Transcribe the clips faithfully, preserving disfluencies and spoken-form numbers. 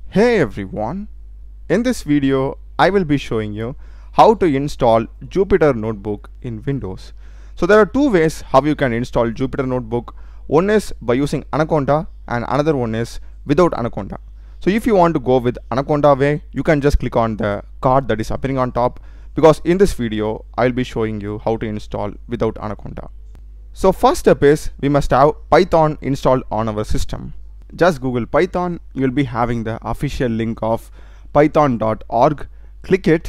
Hey everyone, in this video I will be showing you how to install Jupyter Notebook in Windows. So there are two ways how you can install Jupyter Notebook. One is by using Anaconda and another one is without Anaconda. So if you want to go with Anaconda way, you can just click on the card that is appearing on top, because in this video I will be showing you how to install without Anaconda. So first step is we must have Python installed on our system. Just Google Python, you will be having the official link of python dot org. Click it,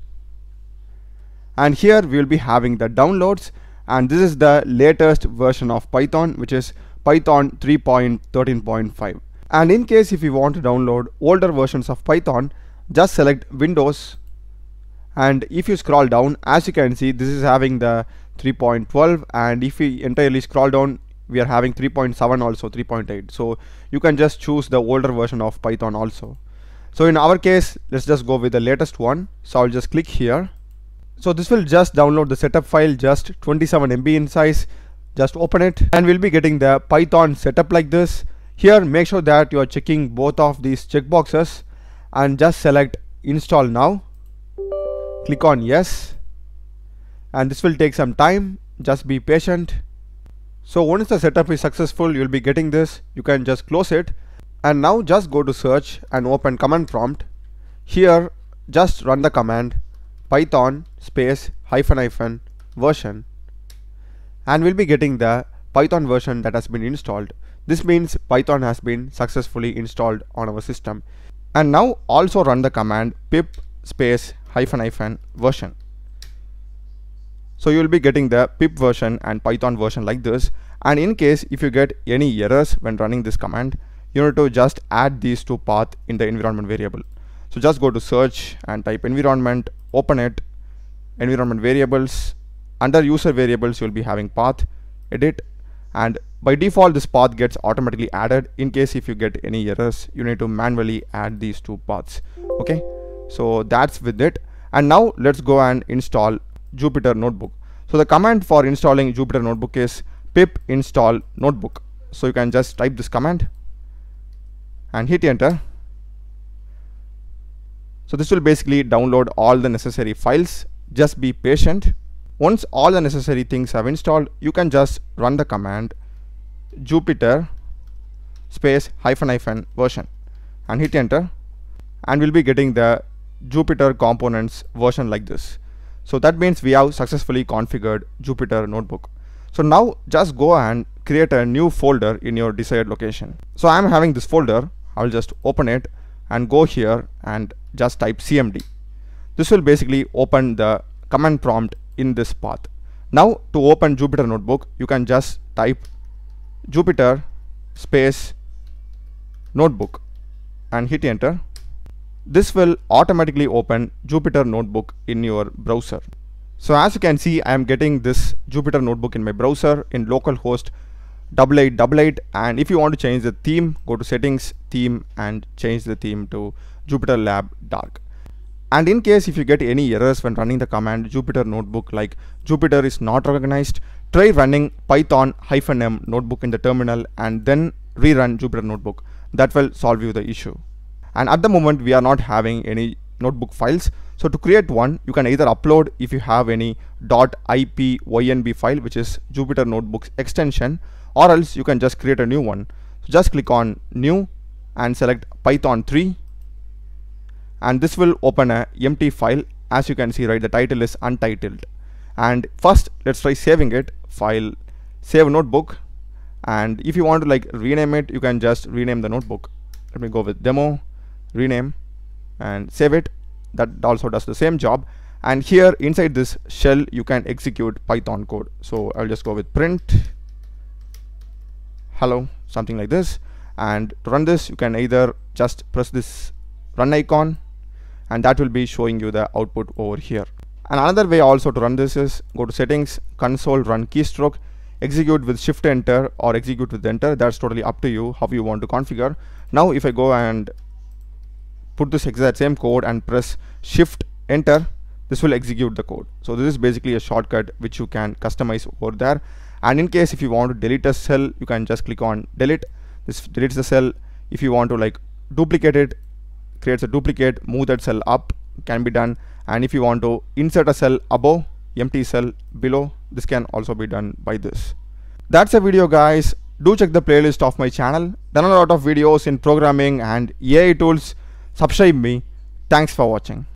and here we will be having the downloads, and this is the latest version of Python, which is Python three point thirteen point five. And in case if you want to download older versions of Python, just select Windows, and if you scroll down, as you can see, this is having the three point twelve, and if we entirely scroll down, we are having three point seven, also three point eight. So you can just choose the older version of Python also. So in our case, let's just go with the latest one. So I'll just click here. So this will just download the setup file, just twenty-seven M B in size. Just open it, and we'll be getting the Python setup like this. Here make sure that you are checking both of these checkboxes and just select install now. Click on yes, and this will take some time. Just be patient. So once the setup is successful, you'll be getting this. You can just close it, and now just go to search and open command prompt. Here just run the command python space hyphen hyphen version, and we'll be getting the Python version that has been installed. This means Python has been successfully installed on our system. And now also run the command pip space hyphen hyphen version. So you will be getting the pip version and Python version like this. And in case if you get any errors when running this command, you need to just add these two paths in the environment variable. So just go to search and type environment, open it, environment variables. Under user variables, you will be having path, edit, and by default this path gets automatically added. In case if you get any errors, you need to manually add these two paths. Okay, so that's with it. And now let's go and install Jupyter Notebook. So the command for installing Jupyter Notebook is pip install notebook. So you can just type this command and hit enter. So this will basically download all the necessary files. Just be patient. Once all the necessary things have installed, you can just run the command Jupyter space hyphen hyphen version and hit enter, and we'll be getting the Jupyter components version like this. So that means we have successfully configured Jupyter Notebook. So now just go and create a new folder in your desired location. So I'm having this folder. I'll just open it and go here and just type C M D. This will basically open the command prompt in this path. Now to open Jupyter Notebook, you can just type Jupyter space notebook and hit enter. This will automatically open Jupyter Notebook in your browser. So as you can see, I am getting this Jupyter Notebook in my browser in localhost eight eight eight eight, and if you want to change the theme, go to settings, theme, and change the theme to Jupyter Lab Dark. And in case if you get any errors when running the command Jupyter Notebook, like Jupyter is not recognized, try running python hyphen m notebook in the terminal and then rerun Jupyter Notebook. That will solve you the issue. And at the moment we are not having any notebook files. So to create one, you can either upload if you have any .ipynb file, which is Jupyter Notebook's extension, or else you can just create a new one. So just click on new and select python three, and this will open a empty file. As you can see, right, the title is untitled. And first let's try saving it. File, save notebook, and if you want to like rename it, you can just rename the notebook. Let me go with demo, rename, and save it. That also does the same job. And here inside this shell you can execute Python code. So I'll just go with print hello, something like this. And to run this, you can either just press this run icon, and that will be showing you the output over here. And another way also to run this is go to settings, console, run keystroke, execute with shift enter or execute with enter. That's totally up to you how you want to configure. Now if I go and put this exact same code and press shift enter, this will execute the code. So this is basically a shortcut which you can customize over there. And in case if you want to delete a cell, you can just click on delete. This deletes the cell. If you want to like duplicate it, creates a duplicate, move that cell up, can be done. And if you want to insert a cell above, empty cell below, this can also be done by this. That's a video, guys. Do check the playlist of my channel. There are a lot of videos in programming and A I tools. Subscribe me. Thanks for watching.